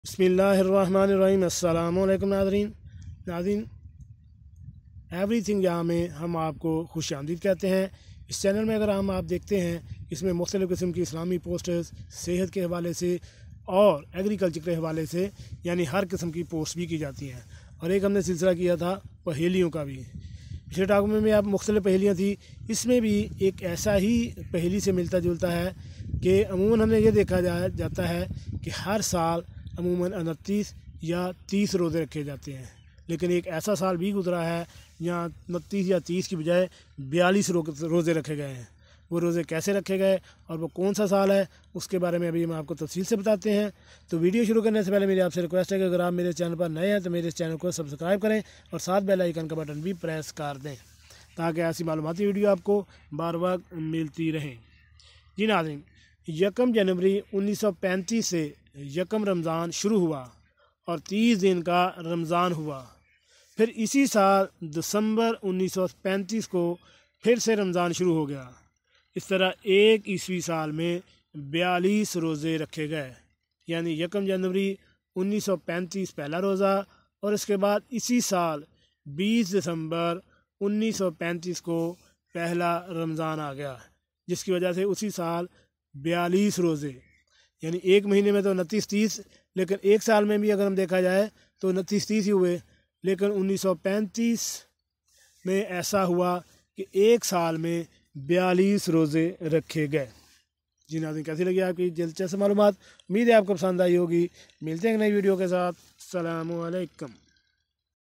बिस्मिल्लाहिर्रहमानिर्रहीम। अस्सलामुअलैकुम नाज़रीन एवरीथिंग यहाँ में हम आपको खुश आमदीद कहते हैं। इस चैनल में अगर आप देखते हैं, इसमें मुख्तलिफ़ किस्म की इस्लामी पोस्टर्स सेहत के हवाले से और एग्रीकल्चर के हवाले से यानी हर किस्म की पोस्ट भी की जाती हैं। और एक हमने सिलसिला किया था पहेलियों का भी। पिछले टाक में भी आप मुख्तलिफ़ पहेलियाँ थी, इसमें भी एक ऐसा ही पहेली से मिलता जुलता है कि अमूमन हमने ये देखा जाता है कि हर साल अमूमन 29 या 30 रोज़े रखे जाते हैं, लेकिन एक ऐसा साल भी गुजरा है जहाँ 29 या 30 की बजाय 42 रोज़े रखे गए हैं। वो रोज़े कैसे रखे गए और वो कौन सा साल है, उसके बारे में अभी हम आपको तफसील से बताते हैं। तो वीडियो शुरू करने से पहले मेरी आपसे रिक्वेस्ट है कि अगर आप मेरे चैनल पर नए हैं तो मेरे इस चैनल को सब्सक्राइब करें और साथ बेल आइकन का बटन भी प्रेस कर दें ताकि ऐसी मालूमाती वीडियो आपको बार बार मिलती रहें। जी नाज़रीन, 1 जनवरी 1935 से 1 रमज़ान शुरू हुआ और 30 दिन का रमज़ान हुआ। फिर इसी साल दिसंबर 1935 को फिर से रमज़ान शुरू हो गया। इस तरह एक ईस्वी साल में 42 रोज़े रखे गए, यानी 1 जनवरी 1935 पहला रोज़ा और इसके बाद इसी साल 20 दिसंबर 1935 को पहला रमज़ान आ गया, जिसकी वजह से उसी साल 42 रोज़े, यानी एक महीने में तो 29-30, लेकिन एक साल में भी अगर हम देखा जाए तो 29-30 ही हुए। लेकिन 1935 में ऐसा हुआ कि एक साल में 42 रोज़े रखे गए। जी नाज़रीन, कैसी लगी आपकी दिलचस्प मालूमात? उम्मीद है आपको पसंद आई होगी। मिलते हैं नई वीडियो के साथ। अस्सलामु अलैकुम।